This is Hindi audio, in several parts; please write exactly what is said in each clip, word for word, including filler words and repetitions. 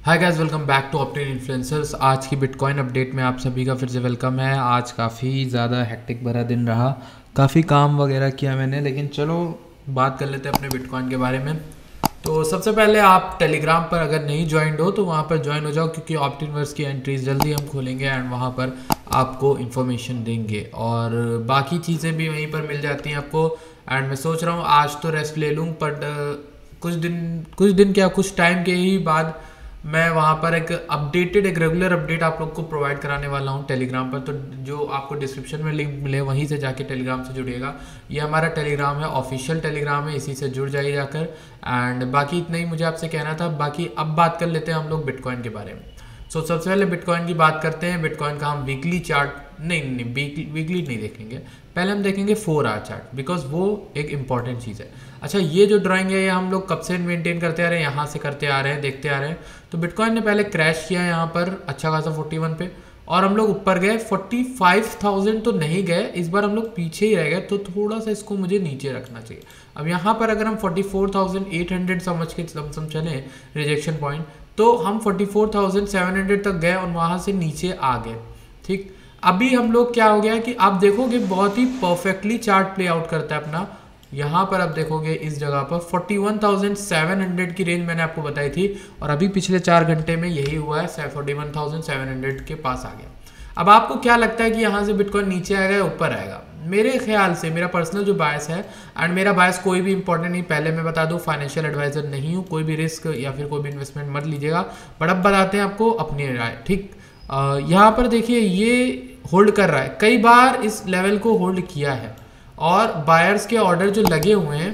Hi guys, welcome back to Optane influencers. आज की बिटकॉइन अपडेट में आप सभी का फिर से वेलकम है। आज काफ़ी ज़्यादा हेक्टिक भरा दिन रहा, काफ़ी काम वगैरह किया मैंने, लेकिन चलो बात कर लेते हैं अपने बिटकॉइन के बारे में। तो सबसे पहले आप टेलीग्राम पर अगर नहीं ज्वाइंड हो तो वहाँ पर ज्वाइन हो जाओ, क्योंकि ऑप्टिनवर्स की एंट्रीज जल्दी हम खोलेंगे एंड वहाँ पर आपको इन्फॉर्मेशन देंगे और बाकी चीज़ें भी वहीं पर मिल जाती हैं आपको। एंड मैं सोच रहा हूँ आज तो रेस्ट ले लूँ, बट कुछ दिन कुछ दिन क्या कुछ टाइम के ही बाद मैं वहाँ पर एक अपडेटेड एक रेगुलर अपडेट आप लोग को प्रोवाइड कराने वाला हूँ टेलीग्राम पर। तो जो आपको डिस्क्रिप्शन में लिंक मिले वहीं से जाके टेलीग्राम से जुड़िएगा। ये हमारा टेलीग्राम है, ऑफिशियल टेलीग्राम है, इसी से जुड़ जाइए जाकर। एंड बाकी इतना ही मुझे आपसे कहना था। बाकी अब बात कर लेते हैं हम लोग बिटकॉइन के बारे में। सो so, सबसे पहले बिटकॉइन की बात करते हैं। बिटकॉइन का हम वीकली चार्ट नहीं नहीं वीकली वीकली नहीं देखेंगे, पहले हम देखेंगे फोर आवर चार्ट, बिकॉज वो एक इंपॉर्टेंट चीज़ है। अच्छा, ये जो ड्राइंग है ये हम लोग कब से मेंटेन करते आ रहे हैं, यहाँ से करते आ रहे हैं, देखते आ रहे हैं। तो बिटकॉइन ने पहले क्रैश किया यहाँ पर अच्छा खासा फोर्टी वन पे, और हम लोग ऊपर गए फोर्टी फाइव थाउजेंड तो नहीं गए, इस बार हम लोग पीछे ही रह गए। तो थोड़ा सा इसको मुझे नीचे रखना चाहिए। अब यहाँ पर अगर हम forty four thousand eight hundred समझ के सम चले रिजेक्शन पॉइंट, तो हम forty four thousand seven hundred तक गए और वहाँ से नीचे आ गए। ठीक, अभी हम लोग क्या हो गया कि आप देखोगे बहुत ही परफेक्टली चार्ट प्ले आउट करता है अपना। यहाँ पर आप देखोगे इस जगह पर forty one thousand seven hundred की रेंज मैंने आपको बताई थी, और अभी पिछले चार घंटे में यही हुआ है, forty one thousand seven hundred के पास आ गया। अब आपको क्या लगता है कि यहाँ से बिटकॉइन नीचे आएगा या ऊपर आएगा? मेरे ख्याल से, मेरा पर्सनल जो बायस है, एंड मेरा बायस कोई भी इंपॉर्टेंट नहीं, पहले मैं बता दूं फाइनेंशियल एडवाइजर नहीं हूँ, कोई भी रिस्क या फिर कोई भी इन्वेस्टमेंट मत लीजिएगा, बट अब बताते हैं आपको अपनी राय। ठीक, यहाँ पर देखिए ये होल्ड कर रहा है, कई बार इस लेवल को होल्ड किया है, और बायर्स के ऑर्डर जो लगे हुए हैं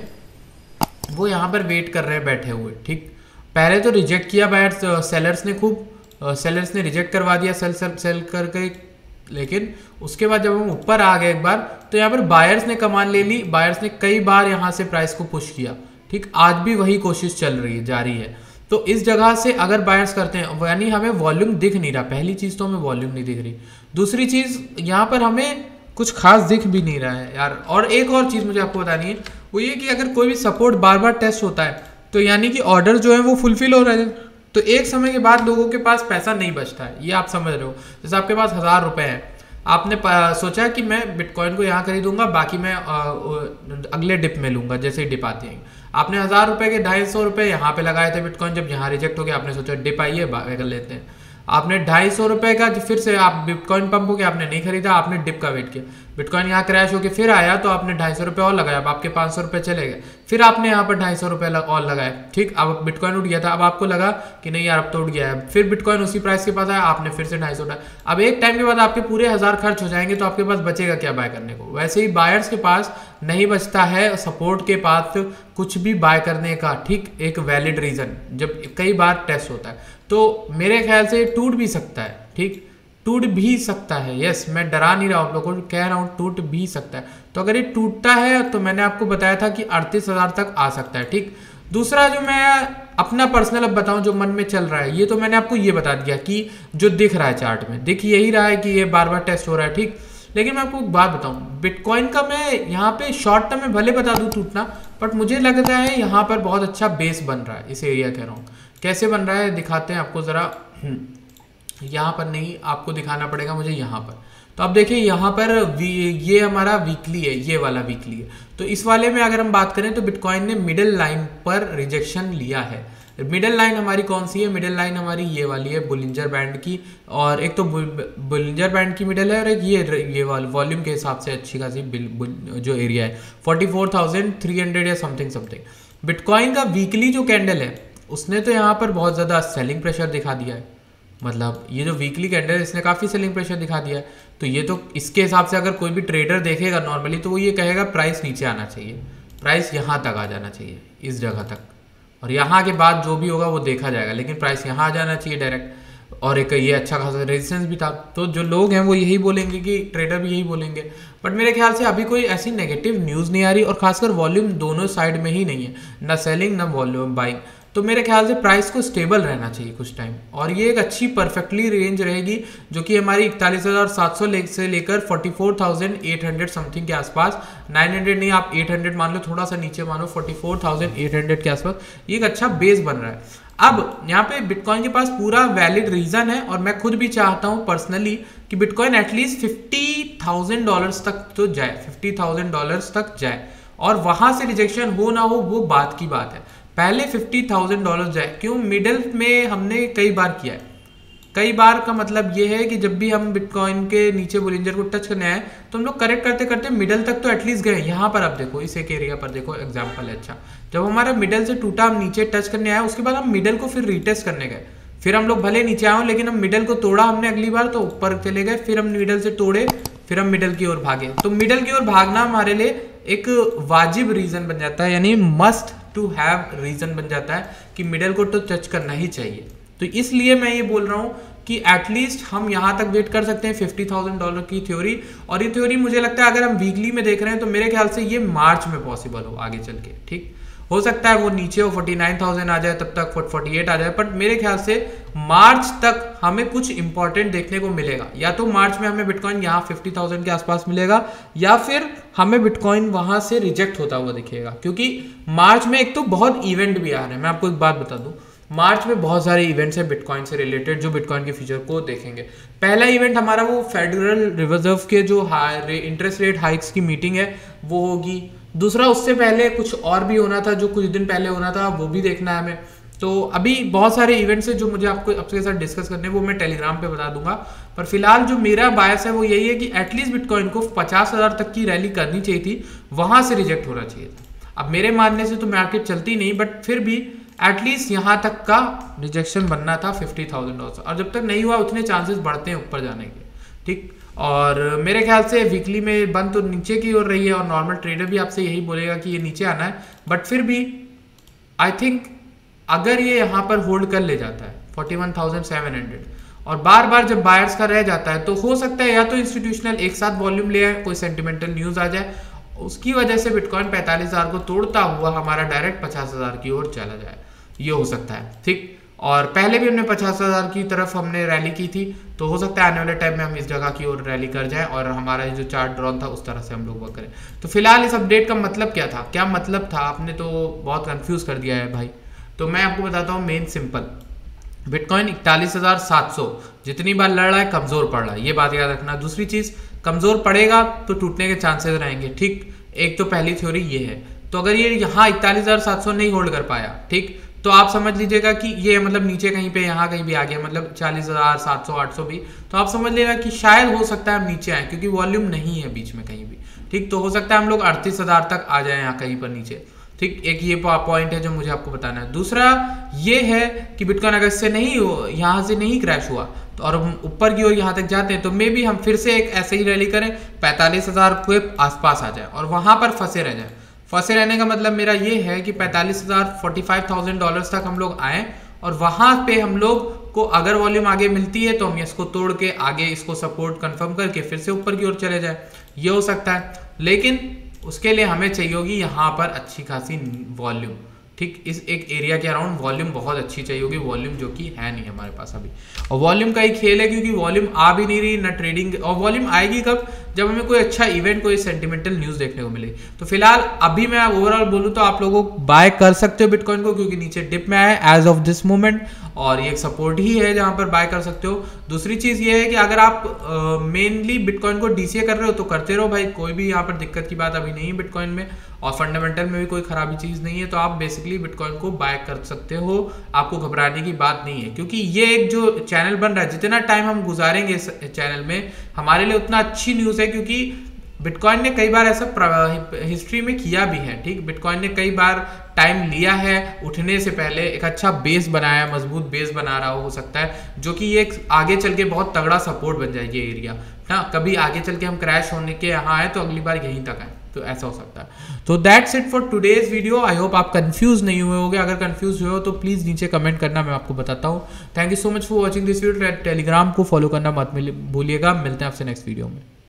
वो यहाँ पर वेट कर रहे हैं बैठे हुए। ठीक, पहले तो रिजेक्ट किया बायर्स, सेलर्स ने खूब सेलर्स ने रिजेक्ट करवा दिया सेल सेल सेल करके, लेकिन उसके बाद जब हम ऊपर आ गए एक बार, तो यहाँ पर बायर्स ने कमान ले ली। बायर्स ने कई बार यहाँ से प्राइस को पुश किया। ठीक, आज भी वही कोशिश चल रही है, जारी है। तो इस जगह से अगर बायर्स करते हैं, यानी हमें वॉल्यूम दिख नहीं रहा, पहली चीज़ तो हमें वॉल्यूम नहीं दिख रही, दूसरी चीज़ यहाँ पर हमें कुछ खास दिख भी नहीं रहा है यार। और एक और चीज़ मुझे आपको बतानी है, वो ये कि अगर कोई भी सपोर्ट बार बार टेस्ट होता है तो यानी कि ऑर्डर जो है वो फुलफिल हो रहे हैं, तो एक समय के बाद लोगों के पास पैसा नहीं बचता है, ये आप समझ रहे हो। जैसे आपके पास हज़ार रुपये हैं, आपने सोचा कि मैं बिटकॉइन को यहाँ खरीदूंगा, बाकी मैं आ, अगले डिप में लूंगा जैसे ही डिप आती है। आपने हज़ार रुपये के ढाई सौ रुपये यहाँ पे लगाए थे बिटकॉइन, जब यहाँ रिजेक्ट हो गया आपने सोचा डिप आई है कर लेते हैं। आपने ढाई सौ रुपये का फिर से आप बिटकॉइन पंप हो गया, आपने नहीं खरीदा, आपने डिप का वेट किया, बिटकॉइन यहाँ क्रैश होकर फिर आया तो आपने ढाई सौ रुपये और लगाया, अब आपके पाँच सौ रुपये चले गए, फिर आपने यहाँ पर ढाई सौ रुपये और लगाए। ठीक, अब बिटकॉइन उठ गया था, अब आपको लगा कि नहीं यार अब तो उठ गया है, फिर बिटकॉइन उसी प्राइस के पास आया, आपने फिर से ढाई सौ उठाया। अब एक टाइम के बाद आपके पूरे हज़ार खर्च हो जाएंगे, तो आपके पास बचेगा क्या बाय करने को? वैसे ही बायर्स के पास नहीं बचता है सपोर्ट के पास कुछ भी बाय करने का। ठीक, एक वैलिड रीजन जब कई बार टेस्ट होता है, तो मेरे ख्याल से टूट भी सकता है। ठीक, टूट भी सकता है, यस, मैं डरा नहीं रहा हूँ आप लोगों को, कह रहा हूँ टूट भी सकता है। तो अगर ये टूटता है तो मैंने आपको बताया था कि अड़तीस हजार तक आ सकता है। ठीक, दूसरा जो मैं अपना पर्सनल अब बताऊं जो मन में चल रहा है, ये तो मैंने आपको ये बता दिया कि जो दिख रहा है चार्ट में, दिख यही रहा है कि ये बार बार टेस्ट हो रहा है। ठीक, लेकिन मैं आपको एक बात बताऊं, बिटकॉइन का मैं यहाँ पे शॉर्ट टर्म में भले बता दूं टूटना, बट मुझे लगता है यहाँ पर बहुत अच्छा बेस बन रहा है, इस एरिया कह रहा हूँ। कैसे बन रहा है दिखाते हैं आपको ज़रा। यहाँ पर नहीं, आपको दिखाना पड़ेगा मुझे यहाँ पर। तो अब देखिए यहाँ पर ये हमारा वीकली है, ये वाला वीकली है। तो इस वाले में अगर हम बात करें तो बिटकॉइन ने मिडिल लाइन पर रिजेक्शन लिया है। मिडिल लाइन हमारी कौन सी है? मिडिल लाइन हमारी ये वाली है, बुलिंजर बैंड की, और एक तो बुलिंजर बैंड की मिडिल है, और एक ये ये वाली वॉल्यूम के हिसाब से अच्छी खासी जो एरिया है forty four thousand three hundred या समथिंग समथिंग। बिटकॉइन का वीकली जो कैंडल है उसने तो यहाँ पर बहुत ज़्यादा सेलिंग प्रेशर दिखा दिया है, मतलब ये जो वीकली कैंडल है इसने काफ़ी सेलिंग प्रेशर दिखा दिया है। तो ये तो इसके हिसाब से अगर कोई भी ट्रेडर देखेगा नॉर्मली तो वो ये कहेगा प्राइस नीचे आना चाहिए, प्राइस यहाँ तक आ जाना चाहिए, इस जगह तक, और यहाँ के बाद जो भी होगा वो देखा जाएगा, लेकिन प्राइस यहाँ आ जाना चाहिए डायरेक्ट। और एक ये अच्छा खासा रेजिस्टेंस भी था। तो जो लोग हैं वो यही बोलेंगे कि ट्रेडर भी यही बोलेंगे, बट मेरे ख्याल से अभी कोई ऐसी नेगेटिव न्यूज़ नहीं आ रही, और खासकर वॉल्यूम दोनों साइड में ही नहीं है, ना सेलिंग ना वॉल्यूम बाइंग। तो मेरे ख्याल से प्राइस को स्टेबल रहना चाहिए कुछ टाइम, और ये एक अच्छी परफेक्टली रेंज रहेगी जो कि हमारी इकतालीस हज़ार सात सौ से लेकर forty four thousand eight hundred something के आसपास, नाइन हंड्रेड नहीं आप एट हंड्रेड मान लो, थोड़ा सा नीचे मानो forty four thousand eight hundred के आसपास, ये एक अच्छा बेस बन रहा है। अब यहाँ पे बिटकॉइन के पास पूरा वैलिड रीजन है, और मैं खुद भी चाहता हूँ पर्सनली कि bitcoin at least fifty thousand dollars तक तो जाए, फिफ्टी थाउजेंड डॉलर्स तक जाए, और वहां से रिजेक्शन हो ना हो वो बात की बात है, पहले फिफ्टी थाउजेंड डॉलर जाए। क्यों? मिडल में हमने कई बार किया है, कई बार का मतलब ये है कि जब भी हम बिटकॉइन के नीचे बोलिंजर को टच करने आए तो हम लोग करेक्ट करते करते मिडल तक तो एटलीस्ट गए। यहाँ पर आप देखो, इस एक एरिया पर देखो, एग्जांपल है। अच्छा, जब हमारा मिडल से टूटा, हम नीचे टच करने आए, उसके बाद हम मिडल को फिर रीटेस्ट करने गए, फिर हम लोग भले नीचे आए लेकिन हम मिडल को तोड़ा हमने अगली बार, तो ऊपर चले गए, फिर हम मिडल से तोड़े, फिर हम मिडल की ओर भागे। तो मिडल की ओर भागना हमारे लिए एक वाजिब रीजन बन जाता है, यानी मस्ट टू हैव रीजन बन जाता है कि मिडल को तो टच करना ही चाहिए। तो इसलिए मैं ये बोल रहा हूँ कि एटलीस्ट हम यहाँ तक वेट कर सकते हैं फिफ्टी थाउजेंड डॉलर की थ्योरी, और ये थ्योरी मुझे लगता है अगर हम वीकली में देख रहे हैं तो मेरे ख्याल से ये मार्च में पॉसिबल हो आगे चल के। ठीक हो सकता है वो नीचे हो, फोर्टी नाइन थाउजेंड आ जाए, तब तक फोर्टी एट आ जाए, बट मेरे ख्याल से मार्च तक हमें कुछ इंपॉर्टेंट देखने को मिलेगा। या तो मार्च में हमें बिटकॉइन यहाँ फिफ्टी थाउजेंड के आसपास मिलेगा, या फिर हमें बिटकॉइन वहां से रिजेक्ट होता हुआ दिखेगा, क्योंकि मार्च में एक तो बहुत इवेंट भी आ रहे हैं। मैं आपको एक बात बता दूं, मार्च में बहुत सारे इवेंट्स हैं बिटकॉइन से रिलेटेड जो बिटकॉइन के फ्यूचर को देखेंगे। पहला इवेंट हमारा वो फेडरल रिजर्व के जो इंटरेस्ट रेट हाइक्स की मीटिंग है वो होगी। दूसरा, उससे पहले कुछ और भी होना था जो कुछ दिन पहले होना था, वो भी देखना है हमें। तो अभी बहुत सारे इवेंट्स हैं जो मुझे आपको आपके साथ डिस्कस करने हैं, वो मैं टेलीग्राम पे बता दूंगा। पर फिलहाल जो मेरा बायस है वो यही है कि एटलीस्ट बिटकॉइन को पचास हजार तक की रैली करनी चाहिए थी, वहां से रिजेक्ट होना चाहिए था। अब मेरे मानने से तो मार्केट चलती नहीं, बट फिर भी एटलीस्ट यहाँ तक का रिजेक्शन बनना था फिफ्टी थाउजेंड डॉलर, और जब तक नहीं हुआ उतने चांसेस बढ़ते हैं ऊपर जाने के। ठीक, और मेरे ख्याल से वीकली में बंद तो नीचे की ओर रही है, और नॉर्मल ट्रेडर भी आपसे यही बोलेगा कि ये नीचे आना है, बट फिर भी आई थिंक अगर ये यहाँ पर होल्ड कर ले जाता है forty one thousand seven hundred, और बार बार जब बायर्स का रह जाता है, तो हो सकता है या तो इंस्टीट्यूशनल एक साथ वॉल्यूम ले आए, कोई सेंटिमेंटल न्यूज आ जाए, उसकी वजह से बिटकॉइन पैंतालीस हजार को तोड़ता हुआ हमारा डायरेक्ट पचास हजार की ओर चला जाए, ये हो सकता है। ठीक, और पहले भी हमने पचास हजार की तरफ हमने रैली की थी, तो हो सकता है आने वाले टाइम में हम इस जगह की ओर रैली कर जाएं और हमारा जो चार्ट ड्रॉन था उस तरह से हम लोग वर्क करें। तो फिलहाल इस अपडेट का मतलब क्या था, क्या मतलब था, आपने तो बहुत कंफ्यूज कर दिया है भाई। तो मैं आपको बताता हूँ मेन सिंपल, बिटकॉइन इकतालीस हजार सात सौ जितनी बार लड़ रहा है कमजोर पड़ रहा है, ये बात याद रखना। दूसरी चीज, कमजोर पड़ेगा तो टूटने के चांसेस रहेंगे। ठीक, एक तो पहली थ्योरी ये है। तो अगर ये यहाँ इकतालीस हजार सात सौ नहीं होल्ड कर पाया, ठीक, तो आप समझ लीजिएगा कि ये मतलब नीचे कहीं पे यहाँ कहीं भी आ गया, मतलब चालीस हजार सात सौ आठ सौ भी, तो आप समझ लेगा कि शायद हो सकता है हम नीचे आए, क्योंकि वॉल्यूम नहीं है बीच में कहीं भी। ठीक, तो हो सकता है हम लोग अड़तीस हजार तक आ जाए यहाँ कहीं पर नीचे। ठीक, एक ये पॉइंट है जो मुझे आपको बताना है। दूसरा ये है कि बिटकॉइन अगर इससे नहीं हो, यहाँ से नहीं क्रैश हुआ, तो और हम ऊपर की ओर यहाँ तक जाते हैं, तो मे भी हम फिर से एक ऐसे ही रैली करें, पैंतालीस हजार के आसपास आ जाए और वहां पर फंसे रह जाए। फंसे रहने का मतलब मेरा ये है कि पैंतालीस हजार फोर्टी फाइव थाउजेंड डॉलर तक हम लोग आए, और वहां पे हम लोग को अगर वॉल्यूम आगे मिलती है तो हम इसको तोड़ के आगे इसको सपोर्ट कंफर्म करके फिर से ऊपर की ओर चले जाए, ये हो सकता है। लेकिन उसके लिए हमें चाहिए होगी यहाँ पर अच्छी खासी वॉल्यूम। ठीक, इस एक एरिया के अराउंड वॉल्यूम बहुत अच्छी चाहिए होगी, वॉल्यूम जो कि है नहीं हमारे पास अभी। और वॉल्यूम का ही खेल है, क्योंकि वॉल्यूम आ भी नहीं रही ना ट्रेडिंग, और वॉल्यूम आएगी कब, जब हमें कोई अच्छा इवेंट, कोई सेंटिमेंटल न्यूज देखने को मिले। तो फिलहाल अभी मैं ओवरऑल बोलूँ तो आप लोगों को बाय कर सकते हो बिटकॉइन को, क्योंकि नीचे डिप में आया एज ऑफ दिस मोमेंट, और ये एक सपोर्ट ही है जहां पर बाय कर सकते हो। दूसरी चीज ये है कि अगर आप मेनली बिटकॉइन को डीसीए कर रहे हो तो करते रहो भाई, कोई भी यहाँ पर दिक्कत की बात अभी नहीं है बिटकॉइन में, और फंडामेंटल में भी कोई खराबी चीज नहीं है। तो आप बेसिकली बिटकॉइन को बाय कर सकते हो, आपको घबराने की बात नहीं है, क्योंकि ये एक जो चैनल बन रहा है, जितना टाइम हम गुजारेंगे इस चैनल में हमारे लिए उतना अच्छी न्यूज है, क्योंकि बिटकॉइन ने कई बार ऐसा हिस्ट्री में किया भी है। ठीक, बिटकॉइन ने कई बार टाइम लिया है उठने से पहले, एक अच्छा बेस बनाया, मजबूत बेस बना रहा हो सकता है, जो कि ये आगे चल के बहुत तगड़ा सपोर्ट बन जाए ये एरिया ना। कभी आगे चल के हम क्रैश होने के यहाँ आए तो अगली बार यहीं तक आए, तो ऐसा हो सकता है। तो that's it for today's video. I hope आप कंफ्यूज नहीं हुए होंगे, अगर कंफ्यूज हुए हो तो प्लीज नीचे कमेंट करना, मैं आपको बताता हूँ। Thank you so much for watching this video. Telegram को फॉलो करना मत भूलिएगा। मिलते हैं आपसे नेक्स्ट वीडियो में।